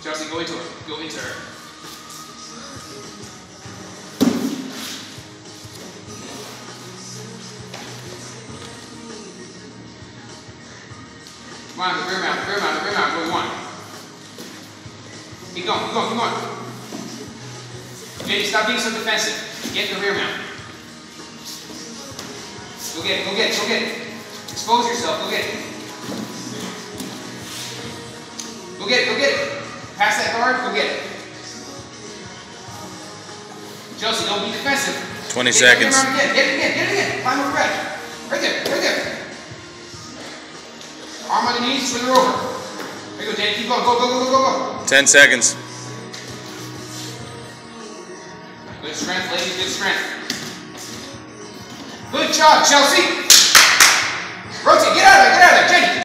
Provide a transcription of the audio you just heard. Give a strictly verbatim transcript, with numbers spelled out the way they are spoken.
Chelsie, go into her. Go into her. Come on, the rear mount, the rear mount, the rear mount, go one. Keep going, keep going, keep going. Jenny, stop being so defensive. Get in the rear mount. Go get it, go get it, go get it. Expose yourself, go get it. Go get it, go get it. Pass that guard, go get it. Chelsie, don't be defensive. twenty get seconds. Get it again, get it again, get it again. Climb over red. Right there, right there. Arm on the knees, swing her over. There you go, Danny, keep going, go, go, go, go, go, go. ten seconds. Good strength, ladies, good strength. Good job, Chelsie. Rotate, get out of there,